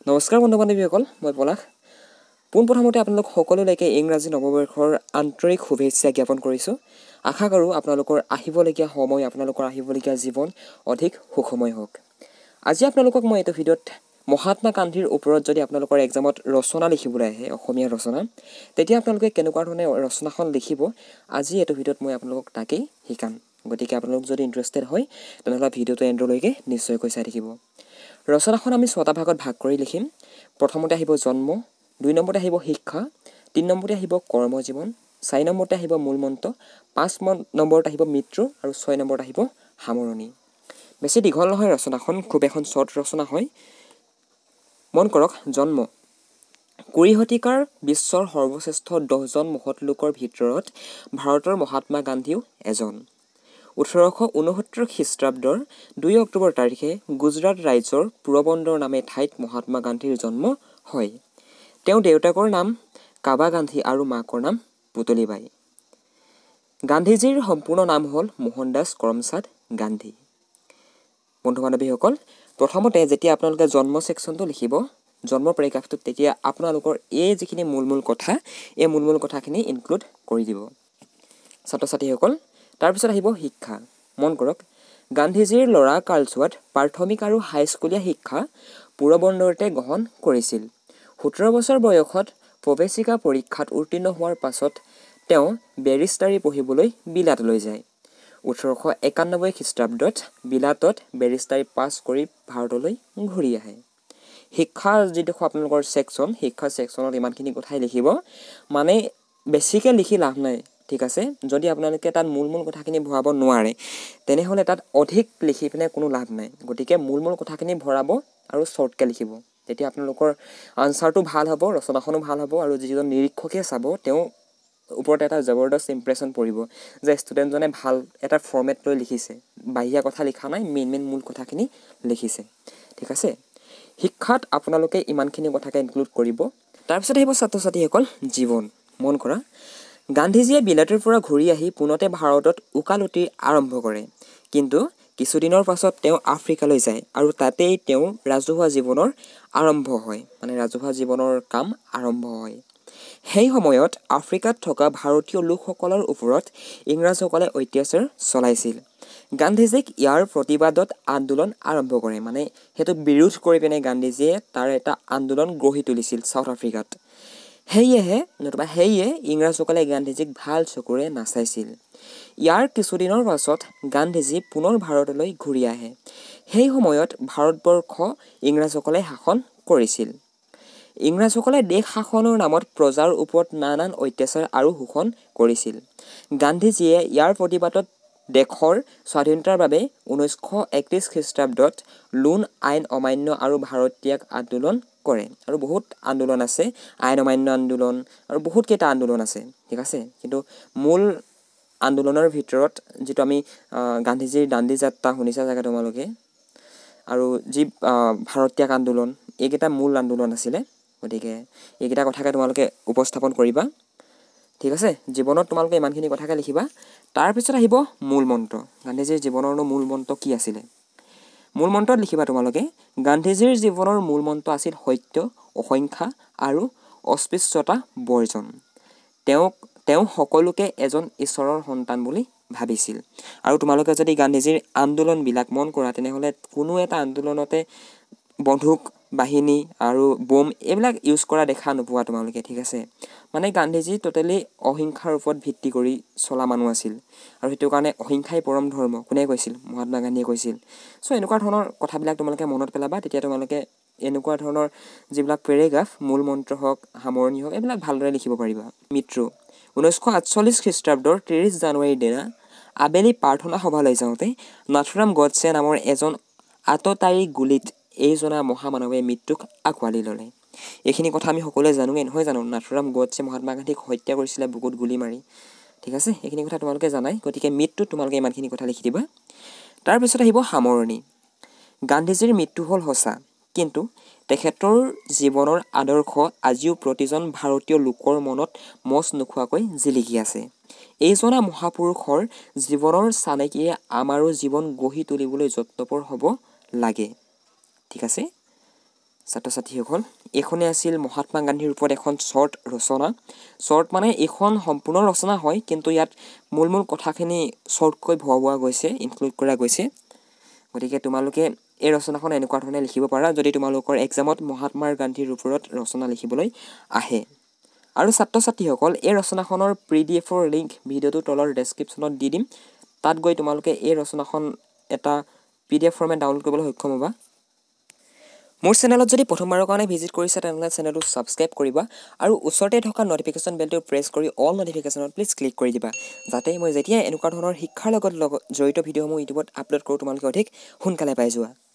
নমস্কাৰ বন্ধু বান্ধৱীসকল, মই পলাশ। পোনপ্ৰথমতে আপোনালোক সকলোলৈকে ইংৰাজী নৱবৰ্ষৰ আন্তৰিক শুভেচ্ছা জ্ঞাপন কৰিছোঁ। আশা কৰোঁ আপোনালোকৰ আহিবলগীয়া সময়, আপোনালোকৰ আহিবলগীয়া জীৱন অধিক সুখময় হওক। আজি আপোনালোকক মই এইটো ভিডিঅ'ত মহাত্মা গান্ধীৰ ওপৰত যদি আপোনালোকৰ এক্সামত ৰচনা লিখিবলৈ আহে, অসমীয়া ৰচনা, তেতিয়া আপোনালোকে কেনেকুৱা ধৰণে ৰচনাখন লিখিব, আজি এইটো ভিডিঅ'ত মই আপোনালোকক তাকেই শিকাম। গতিকে আপোনালোক যদি ইণ্টাৰেষ্টেড হয় তেনেহ'লে ভিডিঅ'টো এণ্ডলৈকে নিশ্চয়কৈ চাই থাকিব। ৰচনাখন আমি 6টা ভাগত ভাগ কৰি লিখিম। প্ৰথমতে আহিব জন্ম, 2 নম্বৰতে আহিব শিক্ষা, 3 নম্বৰতে আহিব কৰ্মজীৱন, 4 নম্বৰতে আহিব মূল মন্ত্ৰ, 5 নম্বৰত আহিব মৃত্যু আৰু 6 নম্বৰত আহিব সামৰণি। বেছি দীঘল নহয় ৰচনাখন, খুব এখন শ্বৰ্ট ৰচনা হয়। মন কৰক, জন্ম। 20 শতিকাৰ বিশ্বৰ সৰ্বশ্ৰেষ্ঠ 10জন মহৎ লোকৰ ভিতৰত ভাৰতৰ মহাত্মা গান্ধীও এজন। 1869 খ্ৰীষ্টাব্দৰ 2 অক্টোবৰ তাৰিখে গুজৰাট ৰাজ্যৰ পোৰবন্দৰ নামে ঠাইত মহাত্মা গান্ধীৰ জন্ম হয়। তেওঁৰ দেউতাকৰ নাম কাবা গান্ধী আৰু মাকৰ নাম পুতলীবাই। গান্ধীজীৰ সম্পূৰ্ণ নাম হ'ল মোহনদাস কৰমচাঁদ গান্ধী। বন্ধু বান্ধৱীসকল, প্ৰথমতে যেতিয়া আপোনালোকে জন্ম ছেকশ্যনটো লিখিব, জন্ম পেৰেগ্ৰাফটোত, তেতিয়া আপোনালোকৰ এই যিখিনি মূল কথা, এই মূল কথাখিনি ইনক্লুড কৰি দিব ছাত্ৰ ছাত্ৰীসকল। তাৰপিছত আহিব শিক্ষা। মন কৰক, গান্ধীজীৰ ল'ৰা কালছোৱাত প্ৰাথমিক আৰু হাইস্কুলীয়া শিক্ষা পোৰবন্দৰতে গ্ৰহণ কৰিছিল। 17 বছৰ বয়সত প্ৰৱেশিকা পৰীক্ষাত উত্তীৰ্ণ হোৱাৰ পাছত তেওঁ বেৰিষ্টাৰী পঢ়িবলৈ বিলাতলৈ যায়। 1891 খ্ৰীষ্টাব্দত বিলাতত বেৰিষ্টাৰী পাছ কৰি ভাৰতলৈ ঘূৰি আহে। শিক্ষা যিডোখৰ আপোনালোকৰ ছেকশ্যন, শিক্ষা ছেকশ্যনত ইমানখিনি কথাই লিখিব, মানে বেছিকৈ লিখি লাভ নাই, ঠিক আছে। যদি আপোনালোকে তাত মূল কথাখিনি ভৰাব নোৱাৰে তেনেহ'লে তাত অধিক লিখি পিনে কোনো লাভ নাই। গতিকে মূল কথাখিনি ভৰাব আৰু শ্বৰ্টকৈ লিখিব, তেতিয়া আপোনালোকৰ আনচাৰটো ভাল হ'ব, ৰচনাখনো ভাল হ'ব, আৰু যিজন নিৰীক্ষকে চাব তেওঁ ওপৰত এটা জবৰদস্ত ইম্প্ৰেশ্যন পৰিব যে ষ্টুডেণ্টজনে ভাল এটা ফৰ্মেট লৈ লিখিছে, বাহিৰা কথা লিখা নাই, মেইন মূল কথাখিনি লিখিছে, ঠিক আছে। শিক্ষাত আপোনালোকে ইমানখিনি কথাকে ইনক্লুড কৰিব। তাৰপিছত আহিব ছাত্ৰ ছাত্ৰীসকল জীৱন। মন কৰা, গান্ধীজীয়ে বিলাতৰ পৰা ঘূৰি আহি পোনতে ভাৰতত ওকালতি আৰম্ভ কৰে, কিন্তু কিছুদিনৰ পাছত তেওঁ আফ্ৰিকালৈ যায় আৰু তাতেই তেওঁৰ ৰাজহুৱা জীৱনৰ আৰম্ভ হয়, মানে ৰাজহুৱা জীৱনৰ কাম আৰম্ভ হয়। সেই সময়ত আফ্ৰিকাত থকা ভাৰতীয় লোকসকলৰ ওপৰত ইংৰাজসকলে অত্যাচাৰ চলাইছিল। গান্ধীজীক ইয়াৰ প্ৰতিবাদত আন্দোলন আৰম্ভ কৰে, মানে সেইটো বিৰোধ কৰি পিনে গান্ধীজীয়ে তাৰ এটা আন্দোলন গঢ়ি তুলিছিল চাউথ আফ্ৰিকাত। সেয়ে ইংৰাজসকলে গান্ধীজীক ভাল চকুৰে নাচাইছিল। ইয়াৰ কিছুদিনৰ পাছত গান্ধীজী পুনৰ ভাৰতলৈ ঘূৰি আহে। সেই সময়ত ভাৰতবৰ্ষ ইংৰাজসকলে শাসন কৰিছিল। ইংৰাজসকলে দেশ শাসনৰ নামত প্ৰজাৰ ওপৰত নানান অত্যাচাৰ আৰু শোষণ কৰিছিল। গান্ধীজীয়ে ইয়াৰ প্ৰতিবাদত দেশৰ স্বাধীনতাৰ বাবে 1931 খ্ৰীষ্টাব্দত লোণ আইন অমান্য আৰু ভাৰত ত্যাগ আন্দোলন কৰে। আৰু বহুত আন্দোলন আছে, আইন অমান্য আন্দোলন আৰু বহুত কেইটা আন্দোলন আছে, ঠিক আছে। কিন্তু মূল আন্দোলনৰ ভিতৰত যিটো আমি গান্ধীজীৰ দাণ্ডি যাত্ৰা শুনিছা চাগে তোমালোকে, আৰু যি ভাৰত ত্যাগ আন্দোলন, এইকেইটা মূল আন্দোলন আছিলে। গতিকে এইকেইটা কথাকে তোমালোকে উপস্থাপন কৰিবা, ঠিক আছে। জীৱনত তোমালোকে ইমানখিনি কথাকে লিখিবা। তাৰপিছত আহিব মূল মন্ত্ৰ। গান্ধীজীৰ জীৱনৰনো মূল মন্ত্ৰ কি আছিলে? মূল মন্ত্ৰত লিখিবা তোমালোকে, গান্ধীজীৰ জীৱনৰ মূল মন্ত্ৰ আছিল সত্য, অহিংসা আৰু অস্পৃশ্যতা বৰ্জন। তেওঁ সকলোকে এজন ঈশ্বৰৰ সন্তান বুলি ভাবিছিল। আৰু তোমালোকে যদি গান্ধীজীৰ আন্দোলনবিলাক মন কৰা তেনেহ'লে কোনো এটা আন্দোলনতে বন্দুক বাহিনী আৰু বোম এইবিলাক ইউজ কৰা দেখা নোপোৱা তোমালোকে, ঠিক আছে। মানে গান্ধীজী টোটেলি অহিংসাৰ ওপৰত ভিত্তি কৰি চলা মানুহ আছিল, আৰু সেইটো কাৰণে অহিংসাই পৰম ধৰ্ম কোনে কৈছিল? মহাত্মা গান্ধীয়ে কৈছিল। চ' এনেকুৱা ধৰণৰ কথাবিলাক তোমালোকে মনত পেলাবা, তেতিয়া তোমালোকে এনেকুৱা ধৰণৰ যিবিলাক পেৰেগ্ৰাফ, মূল মন্ত্ৰ হওক, সামৰণি হওক, এইবিলাক ভালদৰে লিখিব পাৰিবা। মৃত্যু 1948 খ্ৰীষ্টাব্দৰ 30 জানুৱাৰীৰ দিনা আবেলি প্ৰাৰ্থনা সভালৈ যাওঁতে নাথুৰাম গডছে নামৰ এজন আততায়ী গুলীত এইজনা মহামানৱে মৃত্যুক আঁকোৱালি ল'লে। এইখিনি কথা আমি সকলোৱে জানোৱেই, নহয় জানো? নাথুৰাম গডছে মহাত্মা গান্ধীক হত্যা কৰিছিলে বুকুত গুলি মাৰি, ঠিক আছে। এইখিনি কথা তোমালোকে জানাই। গতিকে মৃত্যুত তোমালোকে ইমানখিনি কথা লিখি দিবা। তাৰপিছত আহিব সামৰণি। গান্ধীজীৰ মৃত্যু হ'ল সঁচা, কিন্তু তেখেতৰ জীৱনৰ আদৰ্শ আজিও প্ৰতিজন ভাৰতীয় লোকৰ মনত মচ নোখোৱাকৈ জিলিকি আছে। এইজনা মহাপুৰুষৰ জীৱনৰ চানেকিয়ে আমাৰো জীৱন গঢ়ি তুলিবলৈ যত্নপৰ হ'ব লাগে, ঠিক আছে। ছাত্ৰ ছাত্ৰীসকল এইখনে আছিল মহাত্মা গান্ধীৰ ওপৰত এখন শ্বৰ্ট ৰচনা শ্বৰ্ট মানে এইখন সম্পূৰ্ণ ৰচনা হয় কিন্তু ইয়াত মূল কথাখিনি শ্বৰ্টকৈ ভৰোৱা গৈছে ইনক্লুড কৰা গৈছে গতিকে তোমালোকে এই ৰচনাখন এনেকুৱা ধৰণে লিখিব পাৰা যদি তোমালোকৰ এক্সামত মহাত্মা গান্ধীৰ ওপৰত ৰচনা লিখিবলৈ আহে আৰু ছাত্ৰ ছাত্ৰীসকল এই ৰচনাখনৰ PDF-ৰ লিংক ভিডিঅ'টোৰ তলৰ ডেছক্ৰিপশ্যনত দি দিম তাত গৈ তোমালোকে এই ৰচনাখন এটা PDF ফৰ্মেট ডাউনলোড কৰিবলৈ সক্ষম হ'বা মোৰ চেনেলত যদি প্ৰথমবাৰৰ কাৰণে ভিজিট কৰিছা তেনেহ'লে চেনেলটো ছাবস্ক্ৰাইব কৰিবা আৰু ওচৰতে থকা নটিফিকেশ্যন বেলটো প্ৰেছ কৰি অল নটিফিকেশ্যনত প্লিজ ক্লিক কৰি দিবা যাতে মই যেতিয়া এনেকুৱা ধৰণৰ শিক্ষাৰ লগত জড়িত ভিডিঅ'সমূহ ইউটিউবত আপলোড কৰোঁ তোমালোকে অধিক সোনকালে পাই যোৱা